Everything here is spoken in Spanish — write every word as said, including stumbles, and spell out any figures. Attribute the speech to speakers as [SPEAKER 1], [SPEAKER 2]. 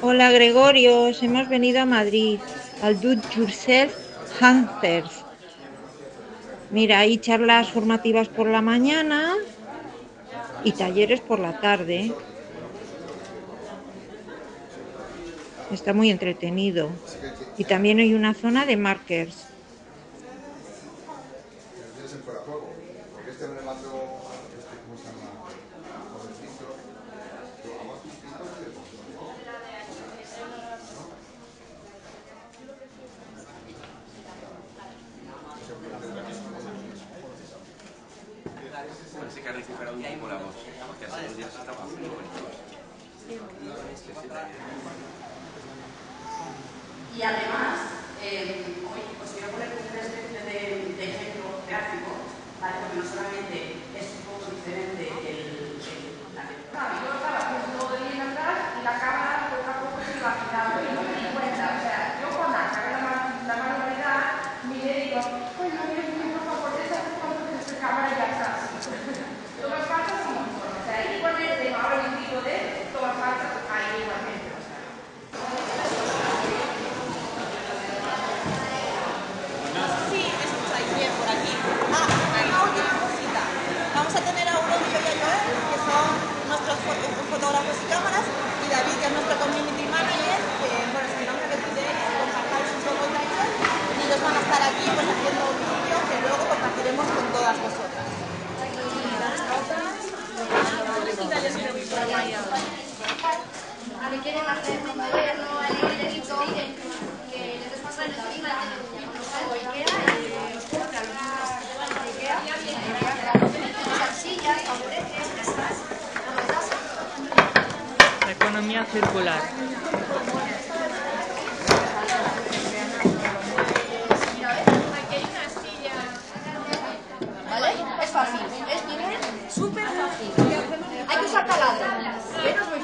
[SPEAKER 1] Hola Gregorios, hemos venido a Madrid, al Do It Yourself Hunters. Mira, hay charlas formativas por la mañana y talleres por la tarde. Está muy entretenido. Y también hay una zona de markers.
[SPEAKER 2] Parece que ha recuperado un poco la voz, porque hace dos días estaba muy bonito.
[SPEAKER 3] Y además, eh, hoy os quiero poner una especie de, de ejemplo gráfico, ¿vale? Porque no solamente es un poco diferente el, el, la lectura. Yo estaba haciendo todo bien atrás y la cámara poco a poco se iba agitando y no me di cuenta. O sea, yo cuando acabé la, la manualidad miré y digo, pues no me di por favor, esa es cuando esta cámara ya está así. Tomas faltas un montón. O sea, igualmente, ahora el tipo de tomas faltas ahí igualmente.
[SPEAKER 4] Sí, escucháis bien por aquí. Ah, una última cosita. Vamos a tener a Aurelio y a Joel, que son nuestros foto fotógrafos y cámaras, y David, que es nuestro community manager, que bueno, esperamos que tuiteéis, compartáis un poco el taller, y ellos van a estar aquí pues haciendo un vídeo que luego compartiremos con todas vosotras.
[SPEAKER 5] A ver, quieren hacer un moderno, el proyecto, que les pasa el clima,
[SPEAKER 6] La economía circular.
[SPEAKER 5] ¿vale? Es fácil, es nivel súper fácil. Hay que usar taladro.